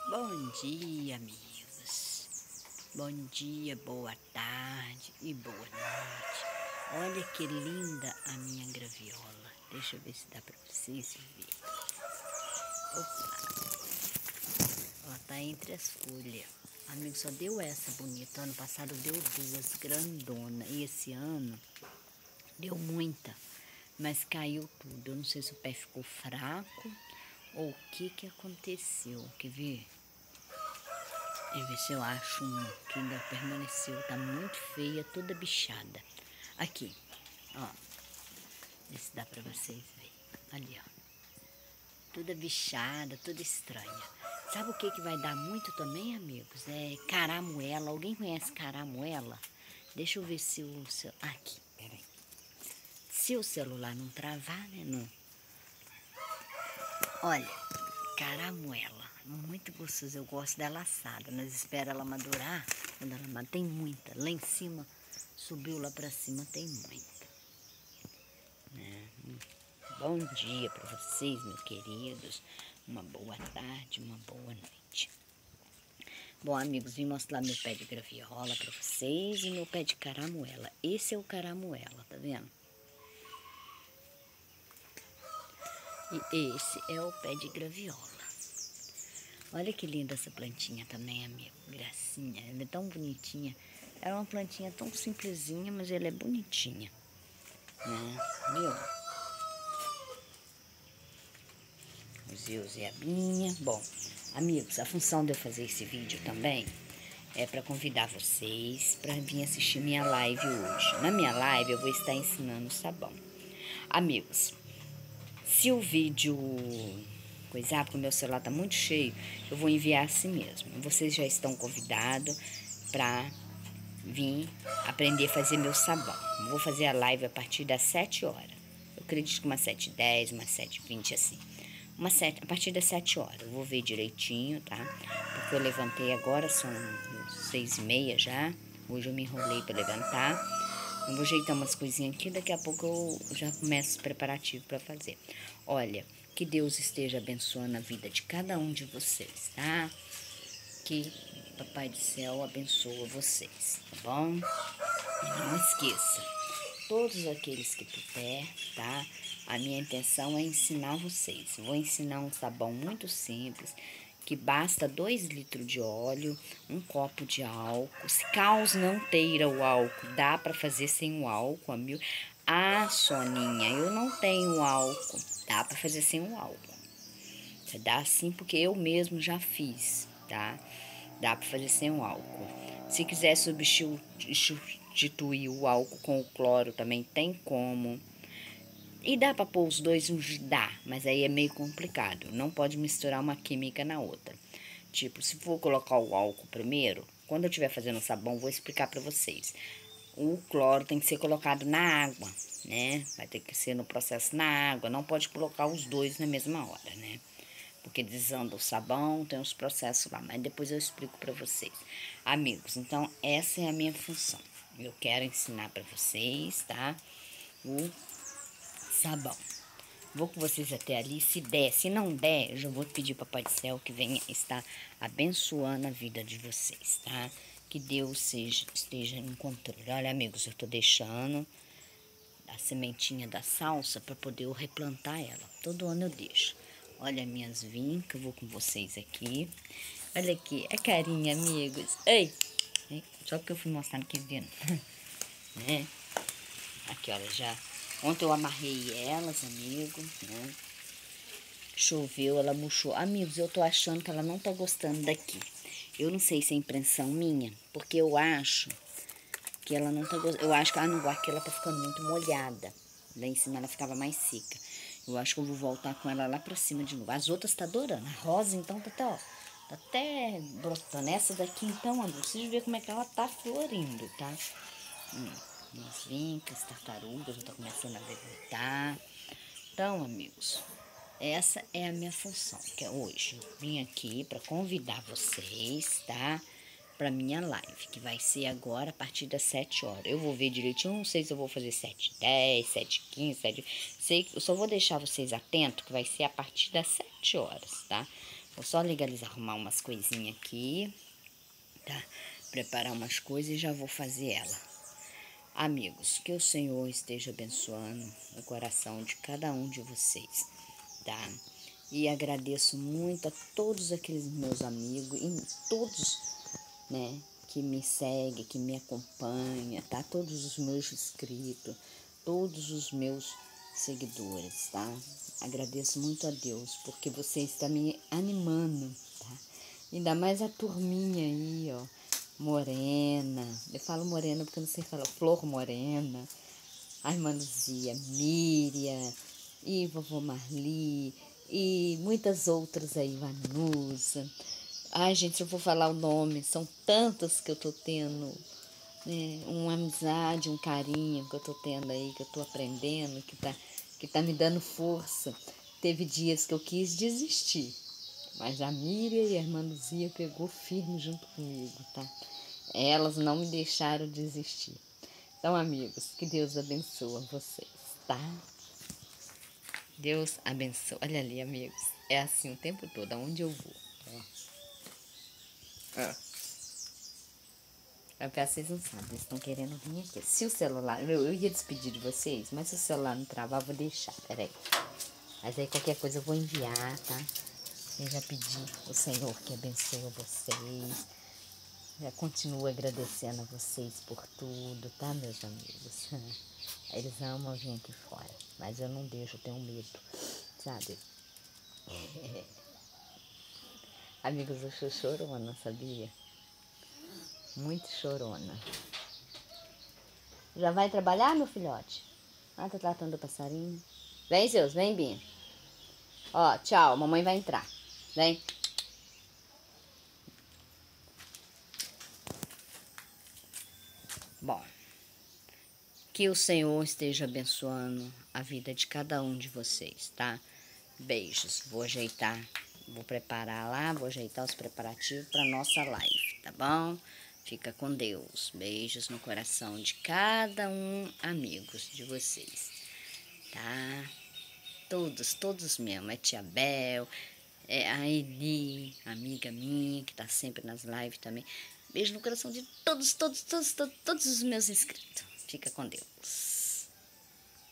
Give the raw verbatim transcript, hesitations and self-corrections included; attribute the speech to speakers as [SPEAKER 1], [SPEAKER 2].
[SPEAKER 1] Bom dia, amigos. Bom dia, boa tarde e boa noite. Olha que linda a minha graviola. Deixa eu ver se dá pra vocês verem. Opa! Ela tá entre as folhas. Amigo, só deu essa bonita. Ano passado deu duas grandona. E esse ano deu muita. Mas caiu tudo. Eu não sei se o pé ficou fraco ou o que que aconteceu. Quer ver? Deixa eu ver se eu acho uma que ainda permaneceu. Tá muito feia, toda bichada. Aqui, ó. Vê se dá pra vocês verem. Ali, ó. Toda bichada, toda estranha. Sabe o que que vai dar muito também, amigos? É caramuela. Alguém conhece caramuela? Deixa eu ver se o... Seu... Aqui, peraí. Se o celular não travar, né? Não. Olha, caramuela. Muito gostoso. Eu gosto dela assada. Nós esperamos ela madurar. Quando ela madurar, tem muita. Lá em cima, subiu lá pra cima, tem muita. É. Bom dia para vocês, meus queridos. Uma boa tarde, uma boa noite. Bom, amigos, vim mostrar meu pé de graviola para vocês e meu pé de caramuela. Esse é o caramuela, tá vendo? E esse é o pé de graviola. Olha que linda essa plantinha também, amigo. Gracinha, ela é tão bonitinha. É uma plantinha tão simplesinha, mas ela é bonitinha. Né? Viu? Usei a abinha. Bom, amigos, a função de eu fazer esse vídeo também é para convidar vocês para vir assistir minha live hoje. Na minha live eu vou estar ensinando sabão. Amigos, se o vídeo coisar, porque o meu celular tá muito cheio, eu vou enviar assim mesmo. Vocês já estão convidados para vir aprender a fazer meu sabão. Vou fazer a live a partir das sete horas. Eu acredito que umas sete e dez, umas sete e vinte assim. Uma sete, a partir das sete horas. Eu vou ver direitinho, tá? Porque eu levantei agora, são seis e meia já. Hoje eu me enrolei para levantar. Eu vou ajeitar umas coisinhas aqui, daqui a pouco eu já começo os preparativos para fazer. Olha, que Deus esteja abençoando a vida de cada um de vocês, tá? Que Papai do Céu abençoe vocês, tá bom? E não esqueça, todos aqueles que puder, tá? A minha intenção é ensinar vocês. Vou ensinar um sabão muito simples, que basta dois litros de óleo, um copo de álcool. Se caso não teira o álcool, dá para fazer sem o álcool, amigo. Ah, Soninha, eu não tenho álcool. Dá para fazer sem o álcool. Dá assim porque eu mesmo já fiz, tá? Dá para fazer sem o álcool. Se quiser substituir o álcool com o cloro, também tem como. E dá para pôr os dois juntos? Dá, mas aí é meio complicado. Não pode misturar uma química na outra. Tipo, se for colocar o álcool primeiro, quando eu estiver fazendo sabão, vou explicar para vocês. O cloro tem que ser colocado na água, né? Vai ter que ser no processo na água. Não pode colocar os dois na mesma hora, né? Porque desanda o sabão, tem os processos lá. Mas depois eu explico para vocês. Amigos, então essa é a minha função. Eu quero ensinar para vocês, tá? O sabão. Vou com vocês até ali, se der, se não der, eu já vou pedir para o Papai do Céu que venha estar abençoando a vida de vocês, tá? Que Deus seja, esteja no controle. Olha, amigos, eu tô deixando a sementinha da salsa para poder eu replantar ela. Todo ano eu deixo. Olha minhas vincas, eu vou com vocês aqui. Olha aqui, a carinha, amigos. Ei! Só porque eu fui mostrar aqui vendo. Né? Aqui, olha, já... Ontem eu amarrei elas, amigo, né? Choveu, ela murchou. Amigos, eu tô achando que ela não tá gostando daqui. Eu não sei se é impressão minha, porque eu acho que ela não tá gostando. Eu acho que ah, no aqui ela tá ficando muito molhada. Lá em cima ela ficava mais seca. Eu acho que eu vou voltar com ela lá pra cima de novo. As outras tá adorando. A rosa, então, tá até, ó, tá até brotando. Essa daqui, então, amigos, vocês verem como é que ela tá florindo, tá? Hum. Minhas vincas, tartarugas, já tá começando a levantar. Então, amigos, essa é a minha função, que é hoje. Eu vim aqui para convidar vocês, tá? Pra minha live, que vai ser agora a partir das sete horas. Eu vou ver direitinho, não sei se eu vou fazer sete e dez, sete e quinze, sete... Sei, eu só vou deixar vocês atentos que vai ser a partir das sete horas, tá? Vou só legalizar, arrumar umas coisinhas aqui, tá? Preparar umas coisas e já vou fazer ela. Amigos, que o Senhor esteja abençoando o coração de cada um de vocês, tá? E agradeço muito a todos aqueles meus amigos e todos, né, que me seguem, que me acompanham, tá? Todos os meus inscritos, todos os meus seguidores, tá? Agradeço muito a Deus, porque você está me animando, tá? Ainda mais a turminha aí, ó, Morena. Eu falo Morena porque eu não sei falar, Flor Morena, a irmã Luzia, Miriam, e vovó Marli, e muitas outras aí, Vanusa. Ai, gente, se eu for falar o nome, são tantas que eu tô tendo, né, uma amizade, um carinho que eu tô tendo aí, que eu tô aprendendo, que tá, que tá me dando força. Teve dias que eu quis desistir, mas a Miriam e a irmã Luzia pegou firme junto comigo, tá? Elas não me deixaram desistir. Então, amigos, que Deus abençoe vocês, tá? Deus abençoe. Olha ali, amigos. É assim o tempo todo, aonde eu vou. Ó. Ó. É porque vocês não sabem, eles estão querendo vir aqui. Se o celular... Eu, eu ia despedir de vocês, mas se o celular não travar, eu vou deixar. Peraí. Mas aí qualquer coisa eu vou enviar, tá? Eu já pedi ao Senhor que abençoe vocês. Já continuo agradecendo a vocês por tudo, tá, meus amigos? Eles amam vir aqui fora, mas eu não deixo, eu tenho medo, sabe? É. Amigos, eu sou chorona, sabia? Muito chorona. Já vai trabalhar, meu filhote? Ah, tá tratando do passarinho. Vem, seus, vem, Binho. Ó, tchau, mamãe vai entrar. Vem. Bom, que o Senhor esteja abençoando a vida de cada um de vocês, tá? Beijos. Vou ajeitar, vou preparar lá, vou ajeitar os preparativos para nossa live, tá bom? Fica com Deus. Beijos no coração de cada um, amigos de vocês, tá? Todos, todos mesmo. É tia Bel, é a Eli, amiga minha, que tá sempre nas lives também. Beijo no coração de todos, todos, todos, todos, todos os meus inscritos. Fica com Deus.